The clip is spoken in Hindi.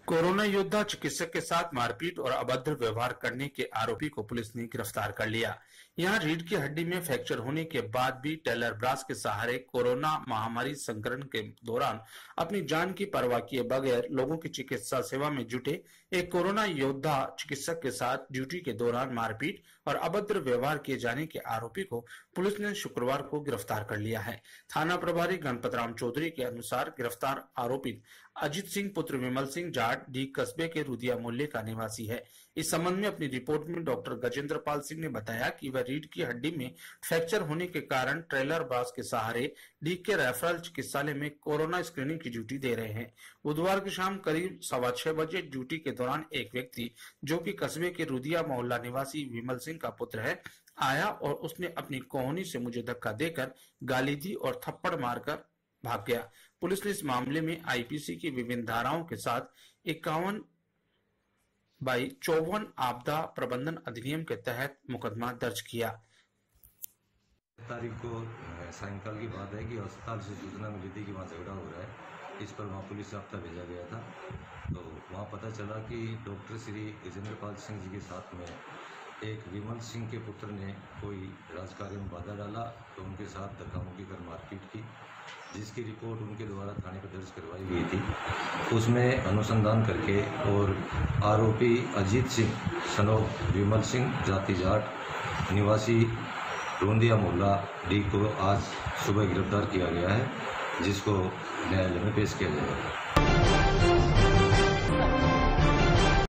कोरोना योद्धा चिकित्सक के साथ मारपीट और अभद्र व्यवहार करने के आरोपी को पुलिस ने गिरफ्तार कर लिया। यहां रीढ़ की हड्डी में फ्रैक्चर होने के बाद भी टेलर ब्रास के सहारे कोरोना महामारी संक्रमण के दौरान अपनी जान की परवाह किए बगैर लोगों की चिकित्सा सेवा में जुटे एक कोरोना योद्धा चिकित्सक के साथ ड्यूटी के दौरान मारपीट और अभद्र व्यवहार किए जाने के आरोपी को पुलिस ने शुक्रवार को गिरफ्तार कर लिया है। थाना प्रभारी गणपत राम चौधरी के अनुसार गिरफ्तार आरोपित अजित सिंह पुत्र विमल सिंह जाट डी कस्बे के रुदिया मोहल्ले का निवासी है। इस संबंध में अपनी रिपोर्ट में डॉक्टर गजेंद्र पाल सिंह ने बताया कि वह रीढ़ की हड्डी में फ्रैक्चर होने के कारण ट्रेलर ब्रास के सहारे डी के रेफरल चिकित्सालय में कोरोना स्क्रीनिंग की ड्यूटी दे रहे हैं। बुधवार की शाम करीब 6:15 बजे ड्यूटी के दौरान एक व्यक्ति जो कि कस्बे के रुदिया मोहल्ला निवासी विमल सिंह का पुत्र है आया और उसने अपनी कोहनी से मुझे धक्का देकर गाली दी और थप्पड़ मारकर भाग गया। पुलिस ने इस मामले में आईपीसी की विभिन्न धाराओं के साथ 51/54 आपदा प्रबंधन अधिनियम के तहत मुकदमा दर्ज किया। तारीख को सायंकाल की बात है कि अस्पताल से सूचना मिली थी कि वहाँ झगड़ा हो रहा है। इस पर वहाँ पुलिस जाब्ता भेजा गया था। तो वहाँ पता चला कि डॉक्टर श्री गजेंद्र पाल सिंह जी के साथ में एक विमल सिंह के पुत्र ने कोई राजकार्य में बाधा डाला तो उनके साथ धक्का मुक्की कर मारपीट की, जिसकी रिपोर्ट उनके द्वारा थाने पर दर्ज करवाई गई थी। उसमें अनुसंधान करके और आरोपी अजीत सिंह सनो विमल सिंह जाति जाट निवासी रोंदिया मोहल्ला डी को आज सुबह गिरफ्तार किया गया है, जिसको न्यायालय में पेश किया जाएगा।